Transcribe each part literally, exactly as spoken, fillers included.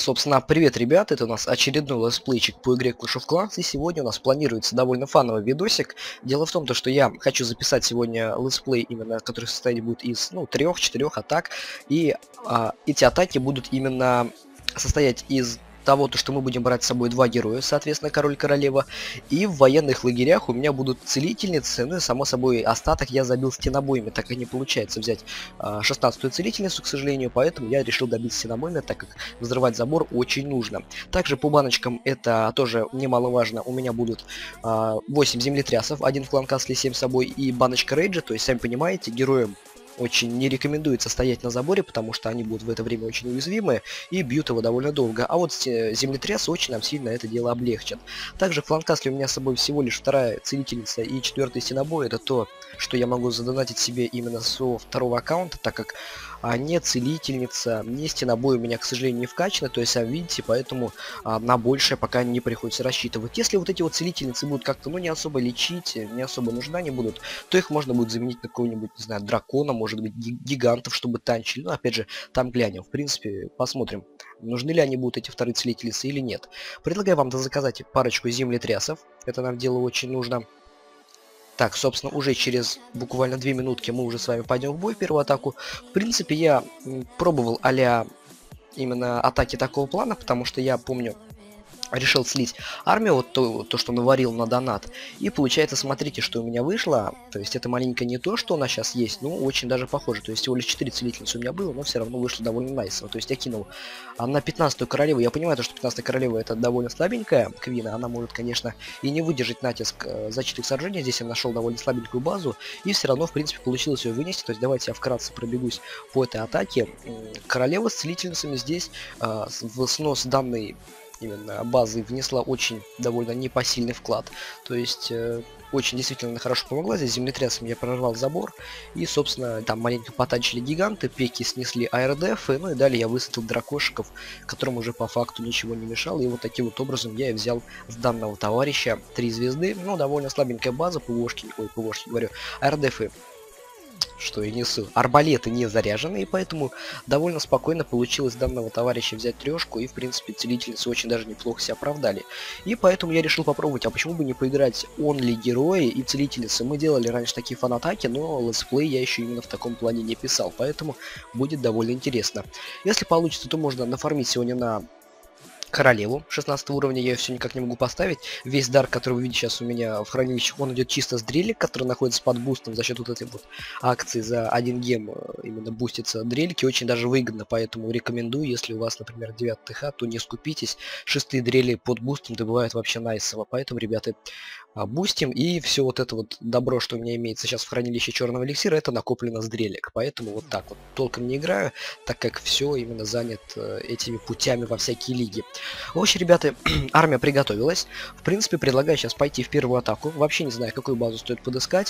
Собственно, привет, ребят, это у нас очередной летсплейчик по игре Clash of Clans, и сегодня у нас планируется довольно фановый видосик. Дело в том, то, что я хочу записать сегодня летсплей, именно который состоять будет из, ну, трех-четырех атак, и а, эти атаки будут именно состоять из того, то, что мы будем брать с собой два героя, соответственно, король и королева, и в военных лагерях у меня будут целительницы, ну и, само собой, остаток я забил стенобоями, так и не получается взять а, шестнадцатую целительницу, к сожалению, поэтому я решил добить стенобоями, так как взрывать забор очень нужно. Также по баночкам, это тоже немаловажно, у меня будут а, восемь землетрясов, один в кланкасле, семь с собой, и баночка рейджа, то есть, сами понимаете, героям очень не рекомендуется стоять на заборе, потому что они будут в это время очень уязвимы и бьют его довольно долго. А вот землетряс очень нам сильно это дело облегчит. Также в кланкасле у меня с собой всего лишь вторая целительница и четвертый стенобой. Это то, что я могу задонатить себе именно со второго аккаунта, так как а, не целительница, не стенобой у меня, к сожалению, не вкачаны. То есть, сами видите, поэтому а, на большее пока не приходится рассчитывать. Если вот эти вот целительницы будут как-то, ну, не особо лечить, не особо нужна не будут, то их можно будет заменить на какого-нибудь, не знаю, дракона, может быть, гигантов, чтобы танчили. Ну, опять же, там глянем. В принципе, посмотрим, нужны ли они будут, эти вторые целительницы, или нет. Предлагаю вам заказать парочку землетрясов. Это нам дело очень нужно. Так, собственно, уже через буквально две минутки мы уже с вами пойдем в бой, в первую атаку. В принципе, я пробовал а-ля именно атаки такого плана, потому что я помню, решил слить армию, вот то, то, что наварил на донат. И получается, смотрите, что у меня вышло. То есть это маленько не то, что у нас сейчас есть, но очень даже похоже. То есть всего лишь четыре целительницы у меня было, но все равно вышло довольно найсово. То есть я кинул а на пятнадцатую королеву. Я понимаю, что пятнадцатая королева это довольно слабенькая квина. Она может, конечно, и не выдержать натиск э, защиты сражения. Здесь я нашел довольно слабенькую базу. И все равно, в принципе, получилось ее вынести. То есть давайте я вкратце пробегусь по этой атаке. Королева с целительницами здесь э, в снос данной именно базы внесла очень довольно непосильный вклад. То есть э, очень действительно хорошо помогла. Здесь землетрясом я прорвал забор. И, собственно, там маленько потанчили гиганты, пеки снесли АРДФы. Ну и далее я высадил дракошиков, которым уже по факту ничего не мешало. И вот таким вот образом я и взял с данного товарища три звезды. Ну, довольно слабенькая база, ПВОшки, ой, ПВОшки говорю, АРДФы. Что и несу. Арбалеты не заряжены, и поэтому довольно спокойно получилось данного товарища взять трешку, и в принципе целительницы очень даже неплохо себя оправдали. И поэтому я решил попробовать, а почему бы не поиграть онли герои и целительницы. Мы делали раньше такие фан-атаки, но летсплей я еще именно в таком плане не писал, поэтому будет довольно интересно. Если получится, то можно нафармить сегодня на королеву шестнадцатого уровня, я ее все никак не могу поставить. Весь дар, который вы видите сейчас у меня в хранилищах, он идет чисто с дрелик, который находится под бустом за счет вот этой вот акции за один гем. Именно бустится дрельки, очень даже выгодно, поэтому рекомендую, если у вас, например, девятый ТХ, то не скупитесь. Шестые дрели под бустом добывают вообще найсово, поэтому, ребята, бустим, и все вот это вот добро, что у меня имеется сейчас в хранилище черного эликсира, это накоплено с дрелик, поэтому вот так вот толком не играю, так как все именно занят э, этими путями во всякие лиги. В общем, ребята, армия приготовилась. В принципе, предлагаю сейчас пойти в первую атаку. Вообще не знаю, какую базу стоит подыскать.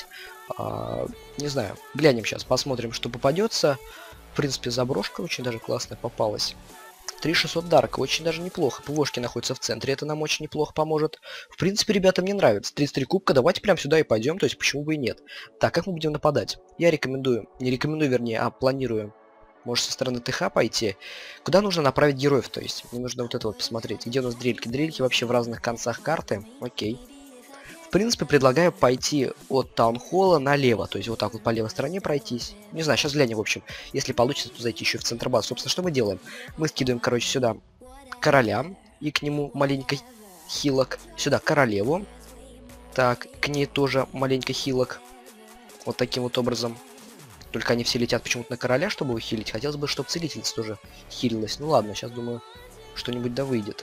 А, не знаю, глянем сейчас, посмотрим, что попадется. В принципе, заброшка очень даже классная попалась. три тысячи шестьсот дарка, очень даже неплохо. ПВОшки находятся в центре, это нам очень неплохо поможет. В принципе, ребята, мне нравится. тридцать три кубка, давайте прямо сюда и пойдем, то есть почему бы и нет. Так, как мы будем нападать? Я рекомендую, не рекомендую, вернее, а планирую, может, со стороны ТХ пойти. Куда нужно направить героев, то есть? Мне нужно вот это вот посмотреть. Где у нас дрельки? Дрельки вообще в разных концах карты. Окей. В принципе, предлагаю пойти от таунхолла налево, то есть вот так вот по левой стороне пройтись. Не знаю, сейчас глянем, в общем. Если получится, то зайти еще в центр базы. Собственно, что мы делаем? Мы скидываем, короче, сюда короля, и к нему маленько хилок. Сюда королеву. Так, к ней тоже маленько хилок. Вот таким вот образом. Только они все летят почему-то на короля, чтобы его хилить. Хотелось бы, чтобы целительница тоже хилилась. Ну ладно, сейчас, думаю, что-нибудь да выйдет.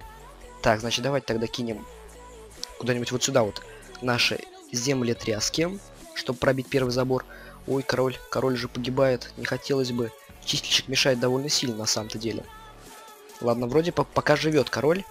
Так, значит, давайте тогда кинем куда-нибудь вот сюда вот наши землетряски, чтобы пробить первый забор. Ой, король, король же погибает, не хотелось бы. Чистильщик мешает довольно сильно на самом-то деле. Ладно, вроде по пока живет король.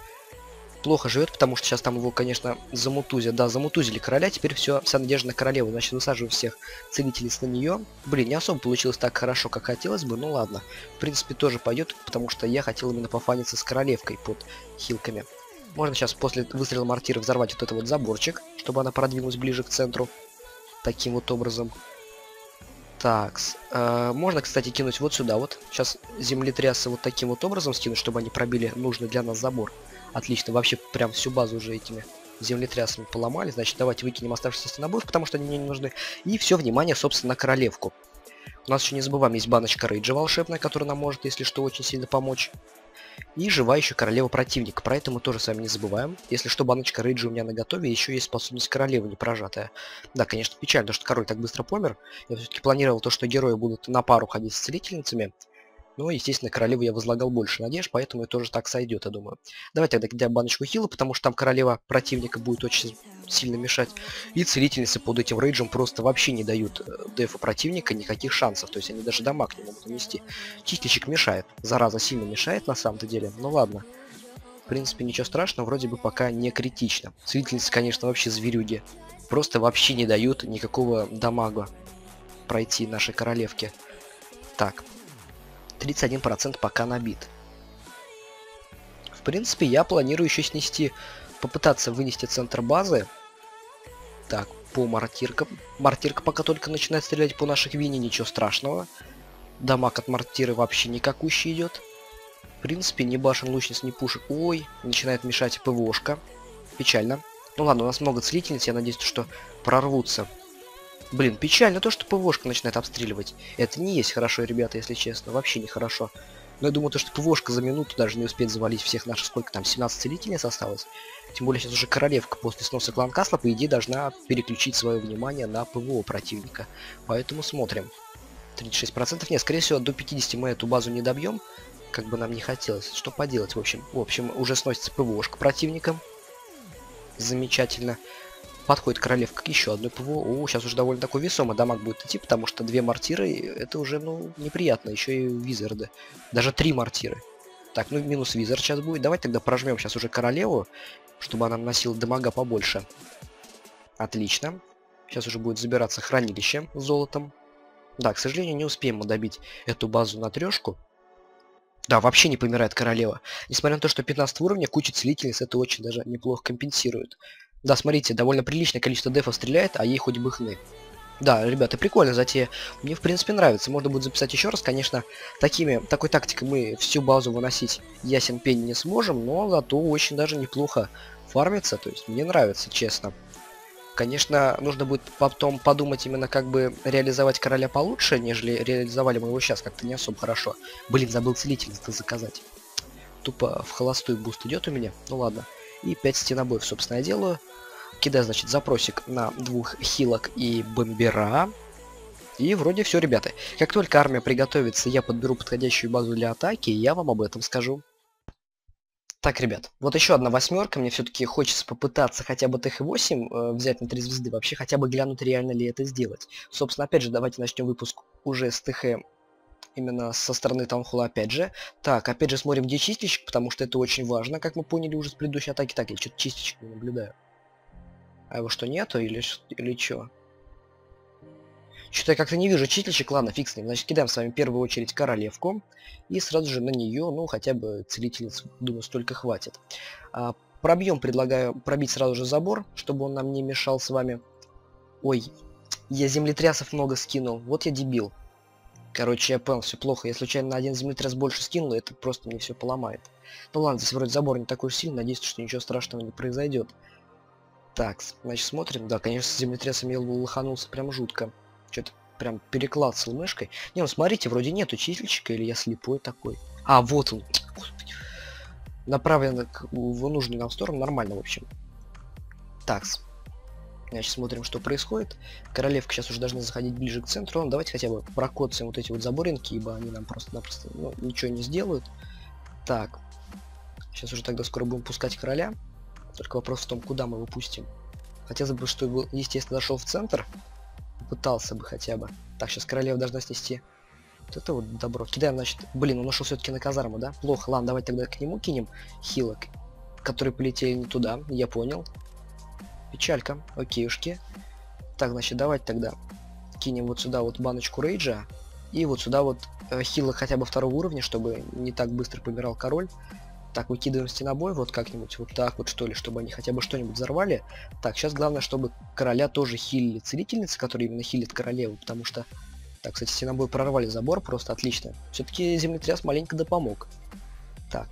Плохо живет, потому что сейчас там его, конечно, замутузят. Да, замутузили короля, теперь все, вся надежда на королеву. Значит, высаживаем всех целительниц на нее. Блин, не особо получилось так хорошо, как хотелось бы, ну ладно. В принципе, тоже пойдет, потому что я хотел именно пофаниться с королевкой под хилками. Можно сейчас после выстрела мортира взорвать вот этот вот заборчик, чтобы она продвинулась ближе к центру. Таким вот образом. Так, э, можно, кстати, кинуть вот сюда вот. Сейчас землетрясы вот таким вот образом скинуть, чтобы они пробили нужный для нас забор. Отлично, вообще прям всю базу уже этими землетрясами поломали. Значит, давайте выкинем оставшиеся стенобоев, потому что они мне не нужны. И все, внимание, собственно, на королевку. У нас еще не забываем, есть баночка рейджа волшебная, которая нам может, если что, очень сильно помочь. И жива еще королева противника. Про это мы тоже с вами не забываем. Если что, баночка рейджа у меня на готове. Еще есть способность королевы не прожатая. Да, конечно, печально, потому что король так быстро помер. Я все-таки планировал то, что герои будут на пару ходить с целительницами. Но, естественно, королеву я возлагал больше надежд, поэтому это тоже так сойдет, я думаю. Давайте тогда кидаем баночку хила, потому что там королева противника будет очень сильно мешать. И целительницы под этим рейджем просто вообще не дают дефу противника никаких шансов. То есть они даже дамаг не могут нанести. Чистильщик мешает. Зараза сильно мешает на самом-то деле. Ну ладно. В принципе, ничего страшного, вроде бы пока не критично. Целительницы, конечно, вообще зверюги. Просто вообще не дают никакого дамага пройти нашей королевке. Так. тридцать один процент пока набит. В принципе, я планирую еще снести, попытаться вынести центр базы. Так, по мортиркам. Мортирка пока только начинает стрелять по наших вине, ничего страшного. Дамаг от мортиры вообще никакущий идет. В принципе, ни башен, лучниц, ни пушек. Ой, начинает мешать ПВОшка. Печально. Ну ладно, у нас много целительниц, я надеюсь, что прорвутся. Блин, печально то, что ПВОшка начинает обстреливать. Это не есть хорошо, ребята, если честно. Вообще не хорошо. Но я думаю, то, что ПВОшка за минуту даже не успеет завалить всех наших, сколько там, семнадцать целительниц осталось. Тем более сейчас уже королевка после сноса клан Касла, по идее, должна переключить свое внимание на ПВО противника. Поэтому смотрим. тридцать шесть процентов. Нет, скорее всего, до пятидесяти мы эту базу не добьем. Как бы нам не хотелось. Что поделать, в общем. В общем, уже сносится ПВОшка противника. Замечательно. Подходит королевка к еще одной ПВО. О, сейчас уже довольно такой весомый дамаг будет идти, потому что две мортиры, это уже, ну, неприятно. Еще и визарды. Даже три мортиры. Так, ну, минус визард сейчас будет. Давайте тогда прожмем сейчас уже королеву, чтобы она наносила дамага побольше. Отлично. Сейчас уже будет забираться хранилище с золотом. Да, к сожалению, не успеем мы добить эту базу на трешку. Да, вообще не помирает королева. Несмотря на то, что пятнадцатого уровня, куча целительниц это очень даже неплохо компенсирует. Да, смотрите, довольно приличное количество дефов стреляет, а ей хоть бы хны. Да, ребята, прикольно затея. Мне, в принципе, нравится. Можно будет записать еще раз. Конечно, такими, такой тактикой мы всю базу выносить ясен пень не сможем, но зато очень даже неплохо фармится. То есть мне нравится, честно. Конечно, нужно будет потом подумать именно, как бы реализовать короля получше, нежели реализовали мы его сейчас. Как-то не особо хорошо. Блин, забыл целительница заказать. Тупо в холостую буст идет у меня. Ну ладно. И пять стенобоев, собственно, я делаю. Кидаю, значит, запросик на двух хилок и бомбера. И вроде все, ребята. Как только армия приготовится, я подберу подходящую базу для атаки, и я вам об этом скажу. Так, ребят, вот еще одна восьмерка. Мне все-таки хочется попытаться хотя бы ТХ восемь э, взять на три звезды. Вообще, хотя бы глянуть, реально ли это сделать. Собственно, опять же, давайте начнем выпуск уже с ТХ. Именно со стороны таунхолла опять же. Так, опять же смотрим, где чистильщик, потому что это очень важно, как мы поняли уже с предыдущей атаки. Так, я что-то чистильщик не наблюдаю. А его что, нету или, или что? Что-то я как-то не вижу чистильщик. Ладно, фиг с ним. Значит, кидаем с вами в первую очередь королевку. И сразу же на нее, ну, хотя бы целительниц, думаю, столько хватит. А, пробьем, предлагаю пробить сразу же забор, чтобы он нам не мешал с вами. Ой, я землетрясов много скинул. Вот я дебил. Короче, я понял, все плохо. Я случайно на один землетряс больше скинул, и это просто мне все поломает. Ну ладно, здесь вроде забор не такой уж сильный, надеюсь, что ничего страшного не произойдет. Так, значит, смотрим. Да, конечно, с землетрясом я лоханулся прям жутко. Что-то прям переклацал мышкой. Не, ну смотрите, вроде нету чистильщика, или я слепой такой. А, вот он. Господи. Направлен в нужную нам сторону, нормально, в общем. Такс. Значит, смотрим, что происходит. Королевка сейчас уже должна заходить ближе к центру. Ну, давайте хотя бы прокоцаем вот эти вот заборинки, ибо они нам просто-напросто, ну, ничего не сделают. Так. Сейчас уже тогда скоро будем пускать короля. Только вопрос в том, куда мы его пустим. Хотелось бы, чтобы, естественно, зашел в центр. Пытался бы хотя бы. Так, сейчас королева должна снести вот это вот добро. Кидаем, значит... Блин, он ушел все-таки на казарму, да? Плохо. Ладно, давайте тогда к нему кинем хилок, которые полетели не туда. Я понял. Печалька. Окейушки. Так, значит, давайте тогда кинем вот сюда вот баночку рейджа. И вот сюда вот э, хилок хотя бы второго уровня, чтобы не так быстро помирал король. Так, выкидываем стенобой вот как-нибудь вот так вот, что ли, чтобы они хотя бы что-нибудь взорвали. Так, сейчас главное, чтобы короля тоже хилили целительницы, которые именно хилят королеву, потому что Так, кстати, синобой прорвали забор, просто отлично. Все-таки землетряс маленько да помог. Так.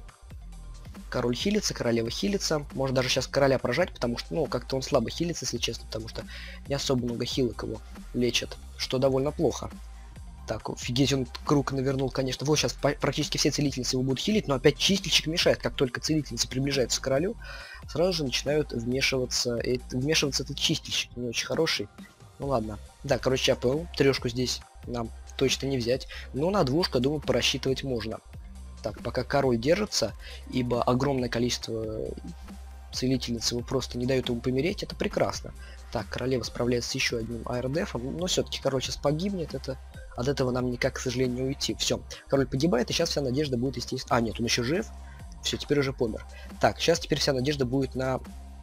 Король хилится, королева хилится. Можно даже сейчас короля прожать, потому что, ну, как-то он слабо хилится, если честно, потому что не особо много хилок его лечат, что довольно плохо. Так, офигеть, он круг навернул, конечно. Вот сейчас практически все целительницы его будут хилить, но опять чистильщик мешает. Как только целительница приближается к королю, сразу же начинают вмешиваться. И вмешиваться этот чистильщик, не очень хороший. Ну ладно. Да, короче, АПЛ, трешку здесь нам точно не взять. Но на двушку, думаю, порассчитывать можно. Так, пока король держится, ибо огромное количество целительниц его просто не дают ему помереть, это прекрасно. Так, королева справляется с еще одним аэродефом, но все-таки король сейчас погибнет, это... От этого нам никак, к сожалению, не уйти. Все, король погибает, и сейчас вся надежда будет, естественно... А, нет, он еще жив. Все, теперь уже помер. Так, сейчас теперь вся надежда будет на...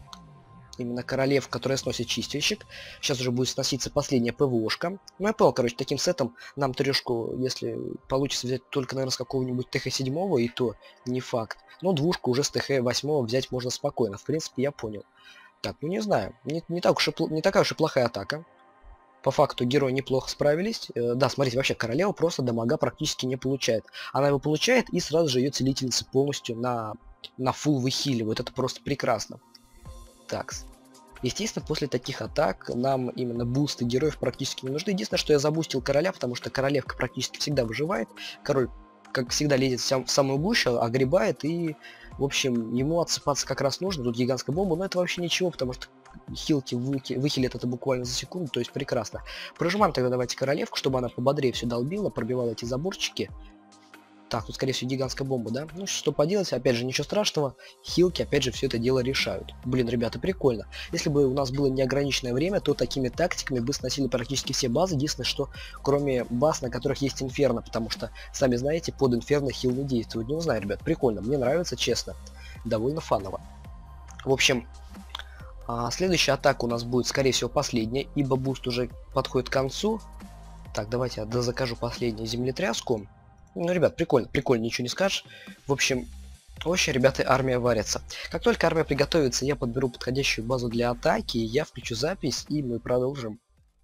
Именно королев, которая сносит чистильщик. Сейчас уже будет сноситься последняя ПВОшка. Ну, я понял, короче, таким сетом нам трешку, если получится взять только, наверное, с какого-нибудь ТХ семь, и то не факт. Но двушку уже с ТХ восемь взять можно спокойно. В принципе, я понял. Так, ну не знаю. Не, не, так уж и, не такая уж и плохая атака. По факту герои неплохо справились. Э, да, смотрите, вообще королева просто дамага практически не получает. Она его получает, и сразу же ее целительница полностью на, на фулл выхиливает. Это просто прекрасно. Так. Естественно, после таких атак нам именно бусты героев практически не нужны. Единственное, что я забустил короля, потому что королевка практически всегда выживает. Король, как всегда, лезет в, сам, в самую гущу, огребает, и, в общем, ему отсыпаться как раз нужно. Тут гигантская бомба, но это вообще ничего, потому что хилки выхилят это буквально за секунду, то есть прекрасно. Прожимаем тогда давайте королевку, чтобы она пободрее все долбила, пробивала эти заборчики. Так, тут скорее всего гигантская бомба, да? Ну что поделать, опять же ничего страшного, хилки опять же все это дело решают. Блин, ребята, прикольно. Если бы у нас было неограниченное время, то такими тактиками бы сносили практически все базы. Единственное, что кроме баз, на которых есть инферно, потому что, сами знаете, под инферно хил не действует. Не знаю, ребят, прикольно, мне нравится, честно. Довольно фаново. В общем... А следующая атака у нас будет, скорее всего, последняя, ибо буст уже подходит к концу. Так, давайте я дозакажу последнюю землетряску. Ну, ребят, прикольно, прикольно, ничего не скажешь. В общем, вообще, ребята, армия варится. Как только армия приготовится, я подберу подходящую базу для атаки, я включу запись, и мы продолжим.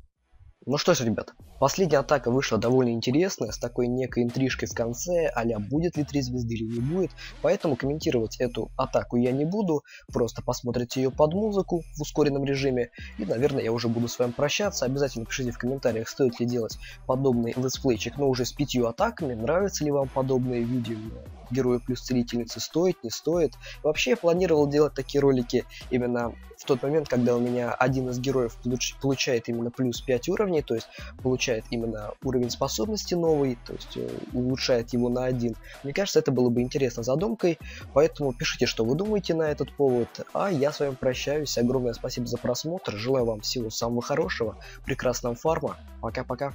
Ну что ж, ребят, последняя атака вышла довольно интересная, с такой некой интрижкой в конце, а-ля будет ли три звезды или не будет, поэтому комментировать эту атаку я не буду, просто посмотрите ее под музыку в ускоренном режиме, и, наверное, я уже буду с вами прощаться. Обязательно пишите в комментариях, стоит ли делать подобный летсплейчик, но уже с пятью атаками, нравятся ли вам подобные видео, герои плюс целительницы, стоит, не стоит. Вообще, я планировал делать такие ролики именно в тот момент, когда у меня один из героев получает именно плюс пять уровней, то есть получает именно уровень способности новый, то есть э, улучшает его на один. Мне кажется, это было бы интересно задумкой, поэтому пишите, что вы думаете на этот повод, а я с вами прощаюсь. Огромное спасибо за просмотр, желаю вам всего самого хорошего, прекрасного фарма, пока-пока.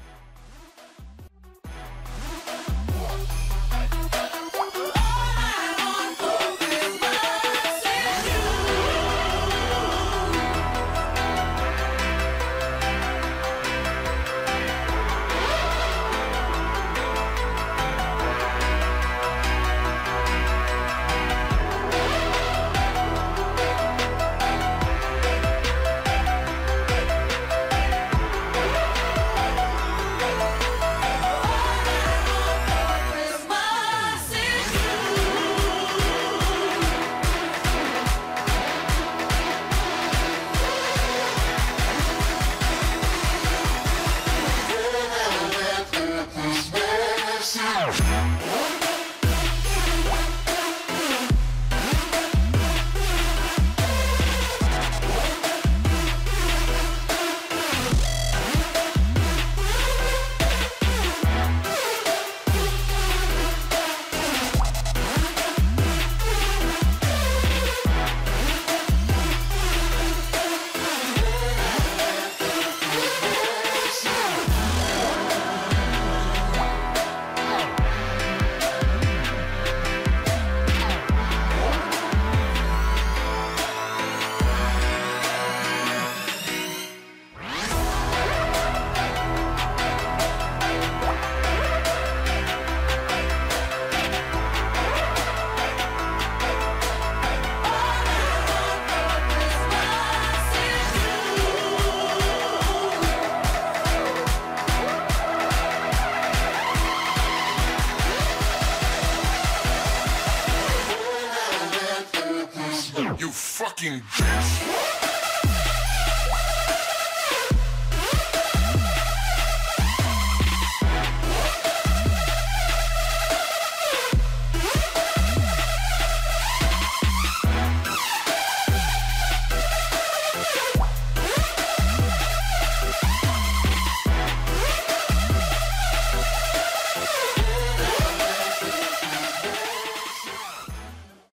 You fucking bitch.